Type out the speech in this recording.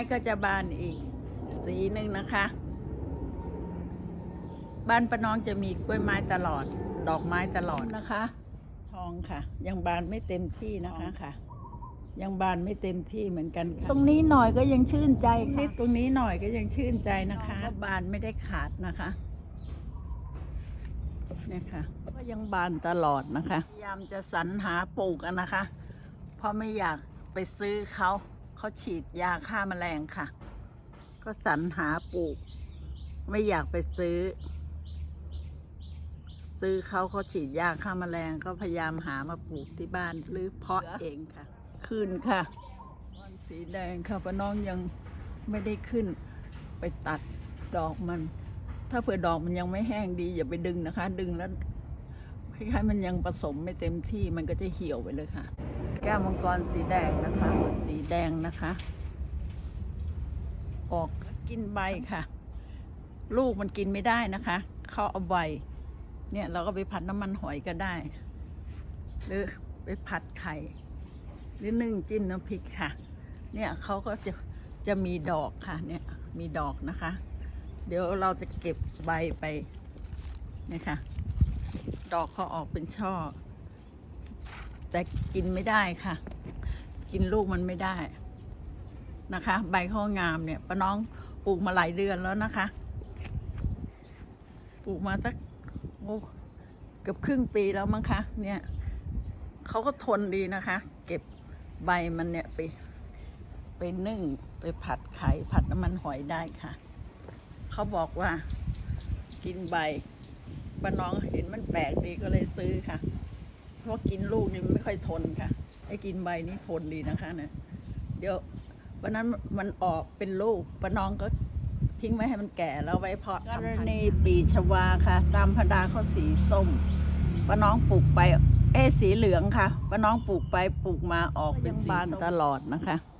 ก็จะบานอีกสีหนึ่งนะคะบ้านป้าน้องจะมีกล้วยไม้ตลอดดอกไม้ตลอดนะคะทองค่ะยังบานไม่เต็มที่นะคะค่ะยังบานไม่เต็มที่เหมือนกันค่ะตรงนี้หน่อยก็ยังชื่นใจค่ะตรงนี้หน่อยก็ยังชื่นใจนะคะบานไม่ได้ขาดนะคะเนี่ยค่ะก็ยังบานตลอดนะคะพยายามจะสรรหาปลูกกันนะคะเพราะไม่อยากไปซื้อเขาฉีดยาฆ่าแมลงค่ะก็สรรหาปลูกไม่อยากไปซื้อเขาฉีดยาฆ่าแมลงก็พยายามหามาปลูกที่บ้านหรือเพาะเองค่ะขึ้นค่ะวันสีแดงค่ะป้าน้องยังไม่ได้ขึ้นไปตัดดอกมันถ้าเผื่อดอกมันยังไม่แห้งดีอย่าไปดึงนะคะดึงแล้วคล้ายๆมันยังผสมไม่เต็มที่มันก็จะเหี่ยวไปเลยค่ะแก้วมังกรสีแดงนะคะสีแดงนะคะออกกินใบค่ะลูกมันกินไม่ได้นะคะเขาเอาใบเนี่ยเราก็ไปผัดน้ำมันหอยก็ได้หรือไปผัดไข่หรือนึ่งจิ้มน้ำพริกค่ะเนี่ยเขาก็จะมีดอกค่ะเนี่ยมีดอกนะคะเดี๋ยวเราจะเก็บใบไปเนี่ยค่ะดอกเขาออกเป็นช่อแต่กินไม่ได้ค่ะกินลูกมันไม่ได้นะคะใบเขางามเนี่ยป้าน้องปลูกมาหลายเดือนแล้วนะคะปลูกมาสักเกือบครึ่งปีแล้วมั้งคะเนี่ยเขาก็ทนดีนะคะเก็บใบมันเนี่ยไปนึ่งไปผัดไข่ผัดน้ำมันหอยได้ค่ะเขาบอกว่ากินใบป้าน้องเห็นมันแปลกดีก็เลยซื้อค่ะเพราะกินลูกนี่ไม่ค่อยทนค่ะไอ้กินใบนี่ทนดีนะคะเนี่ยเดี๋ยววันนั้นมันออกเป็นลูกป้าน้องก็ทิ้งไว้ให้มันแก่แล้วไว้เพาะกรณีปีชวาค่ะตามพดาเขาสีส้มป้าน้องปลูกไปสีเหลืองค่ะป้าน้องปลูกไปปลูกมาออกเป็นสีบานตลอดนะคะ